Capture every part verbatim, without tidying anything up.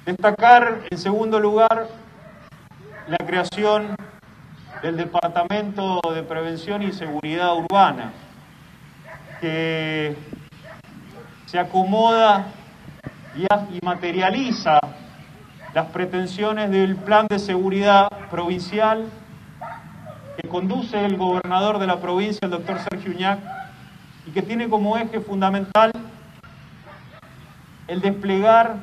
Destacar, en segundo lugar, la creación del Departamento de Prevención y Seguridad Urbana, que se acomoda y, y materializa las pretensiones del Plan de Seguridad Provincial que conduce el gobernador de la provincia, el doctor Sergio Uñac, y que tiene como eje fundamental el desplegar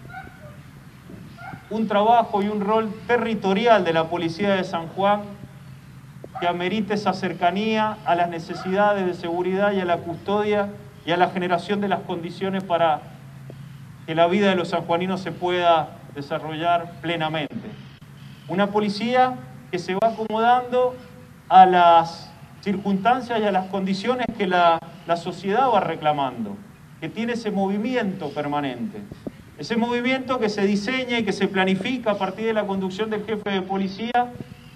un trabajo y un rol territorial de la Policía de San Juan que amerite esa cercanía a las necesidades de seguridad y a la custodia y a la generación de las condiciones para que la vida de los sanjuaninos se pueda desarrollar plenamente. Una policía que se va acomodando a las circunstancias y a las condiciones que la, la sociedad va reclamando, que tiene ese movimiento permanente. Ese movimiento que se diseña y que se planifica a partir de la conducción del jefe de policía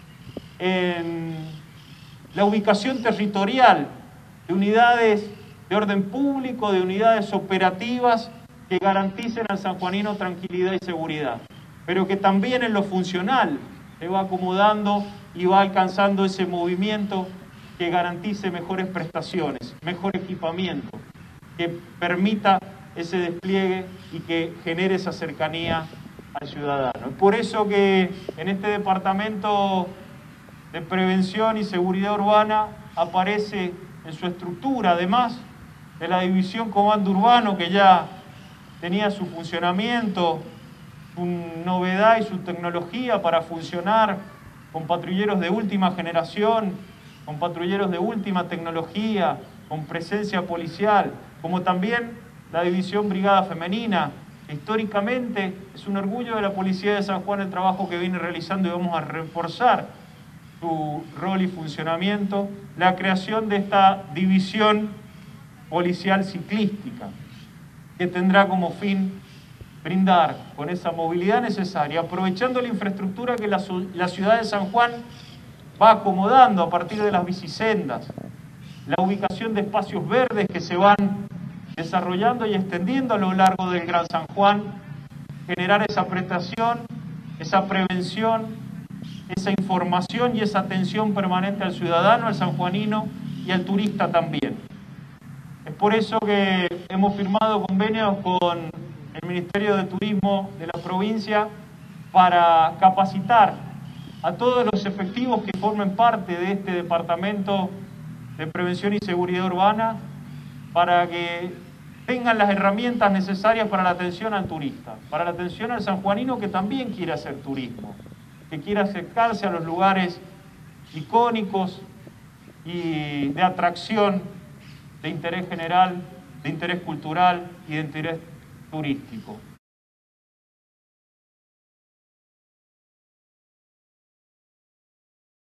en la ubicación territorial de unidades de orden público, de unidades operativas que garanticen al sanjuanino tranquilidad y seguridad, pero que también en lo funcional se va acomodando y va alcanzando ese movimiento que garantice mejores prestaciones, mejor equipamiento, que permita ese despliegue y que genere esa cercanía al ciudadano. Es por eso que en este departamento de prevención y seguridad urbana aparece en su estructura, además de la división comando urbano que ya tenía su funcionamiento, su novedad y su tecnología para funcionar con patrulleros de última generación, con patrulleros de última tecnología, con presencia policial, como también la división brigada femenina. Históricamente es un orgullo de la Policía de San Juan el trabajo que viene realizando y vamos a reforzar su rol y funcionamiento, la creación de esta división policial ciclística, que tendrá como fin brindar con esa movilidad necesaria, aprovechando la infraestructura que la, la ciudad de San Juan va acomodando a partir de las bicisendas, la ubicación de espacios verdes que se van desarrollando y extendiendo a lo largo del Gran San Juan, generar esa prestación, esa prevención, esa información y esa atención permanente al ciudadano, al sanjuanino y al turista también. Es por eso que hemos firmado convenios con el Ministerio de Turismo de la provincia para capacitar a todos los efectivos que formen parte de este Departamento de Prevención y Seguridad Urbana para que tengan las herramientas necesarias para la atención al turista, para la atención al sanjuanino que también quiere hacer turismo, que quiere acercarse a los lugares icónicos y de atracción, de interés general, de interés cultural y de interés turístico.